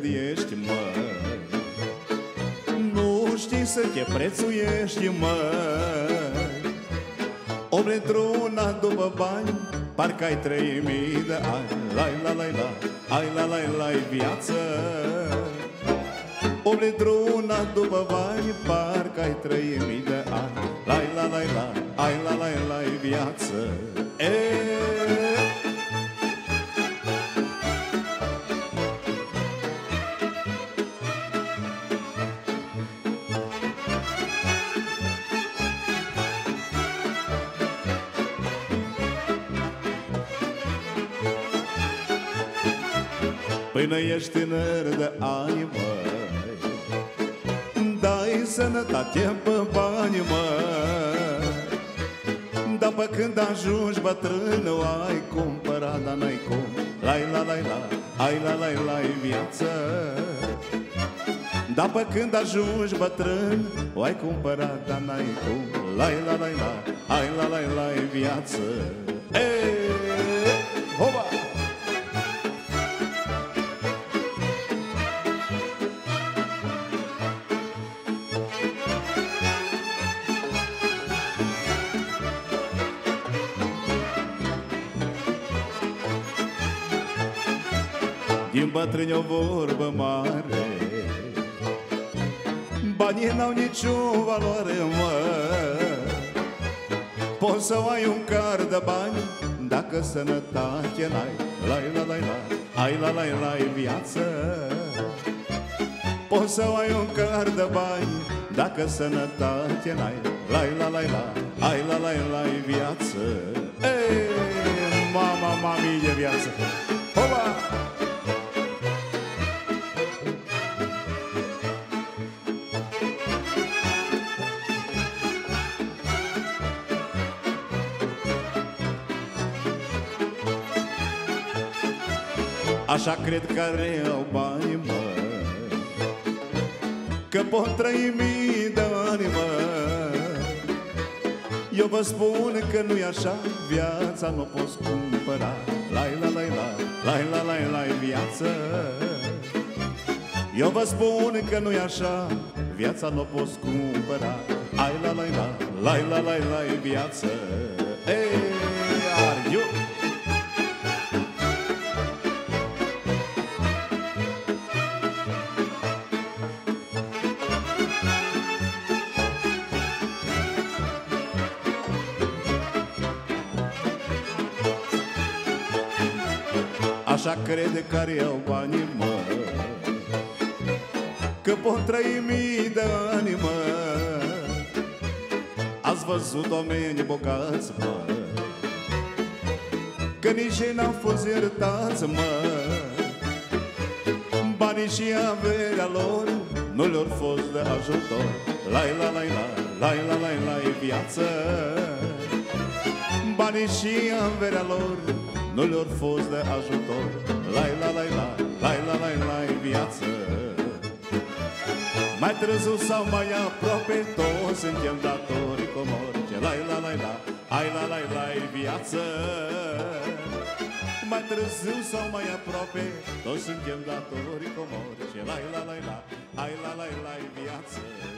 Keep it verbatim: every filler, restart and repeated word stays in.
cât ești, mă. Nu știi să te prețuiești, mă. Omul într-una după bani, parcă ai trei mii de ani. Lai la lai la, ai la lai lai viață. Omul într-una după bani, parcă ai trei mii de ani. Lai la lai la, ai la lai lai viață. E până ești tânăr de ani, măi, dai sănătate pe bani, măi. Dar pe când ajungi bătrân, o ai cumpărat, dar n-ai cum. Lai la lai la, ai la lai lai viață. Dar pe când ajungi bătrân, o ai cumpărat, dar n-ai cum. Lai la lai la, ai la lai lai viață. Eee, hoba! Din bătrâni o vorbă mare, banii n-au nicio valoare, mă. Poți să ai un car de bani, dacă sănătate n-ai. Lai la lai la, ai la lai lai viață. Poți să ai un car de bani, dacă sănătate n-ai. Lai la lai la, ai la lai lai viață. Ei, mama, mami de viață. Hoba! Așa cred care au bani, mă, că pot trăi mii de ani, mă. Eu vă spun că nu-i așa, viața nu poți cumpăra. Lai la lai la, lai la lai lai viață. Eu vă spun că nu-i așa, viața nu poți cumpăra. Ai la lai la, lai la lai lai viață. Ei, are you? Așa crede care au banii, mă, că pot trăi mii de ani, mă. Ați văzut oameni bogați, mă, că nici ei n-au fost iertați, mă. Banii și averea lor nu le-au fost de ajutor. Lai la lai la, lai la lai lai viață. Banii și averea lor nu le-au fost de ajutor. Lai la lai la, lai la lai lai viață. Mai târziu sau mai aproape, toți suntem datori cum orice. Lai la lai la, ai la lai lai viață. Mai târziu sau mai aproape, toți suntem datori cum orice. Lai la lai la, ai la lai lai viață.